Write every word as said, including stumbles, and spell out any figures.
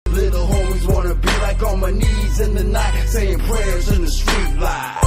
Little homies wanna be like on my knees in the night, saying prayers in the street light.